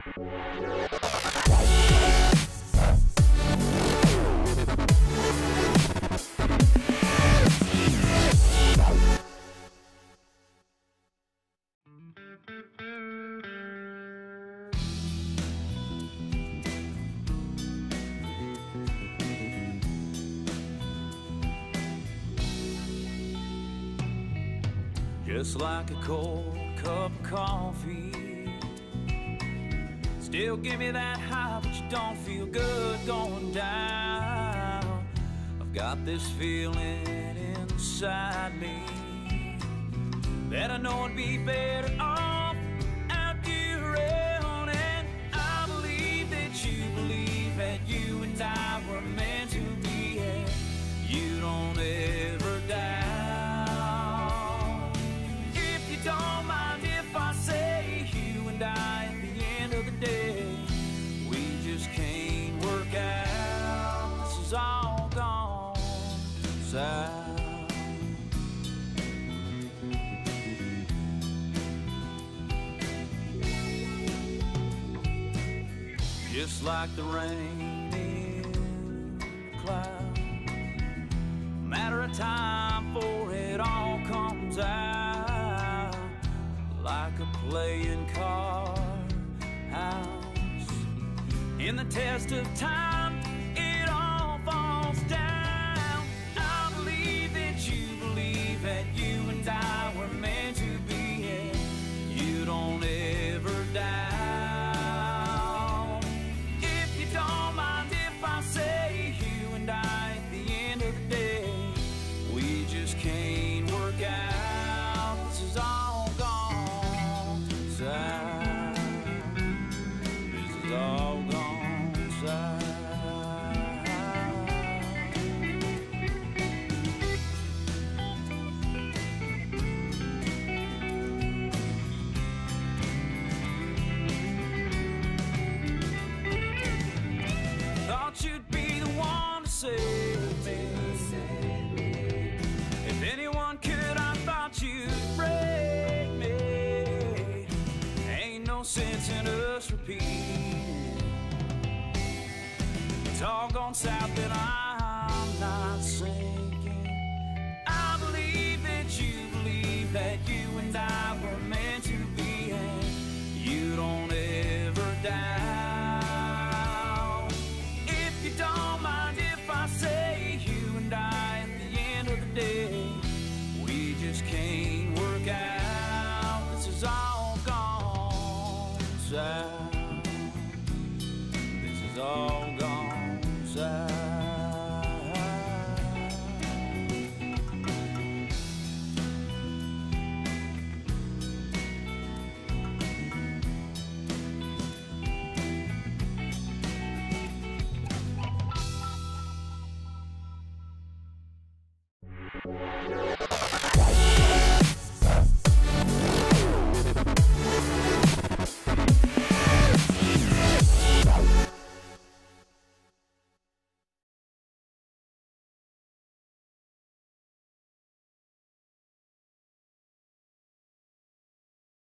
Just like a cold cup of coffee, still give me that high, but you don't feel good going down. I've got this feeling inside me that I know it'd be better off out here around. And I believe that you believe that you and I were meant to be, and you don't ever die. Don't mind if I say you and I, at the end of the day, we just can't work out. This is all gone south. Just like the rain in the cloud, a matter of time before it all comes out. Like a playing card house, in the test of time, it all falls down. I believe that you believe that you and I were meant to be, and you don't ever die. If you don't mind if I say you and I, at the end of the day, we just can't work out. This is all gone south. This is all gone south. Thought you'd be the one to save me. If anyone could, I thought you'd break me. Ain't no sense in us repeating. It's all gone south and I'm not sinking. I believe that you believe that you and I were meant to be, and you don't ever die. If you don't mind if I say you and I, at the end of the day, we just can't work out. This is all gone south. This is all gone south.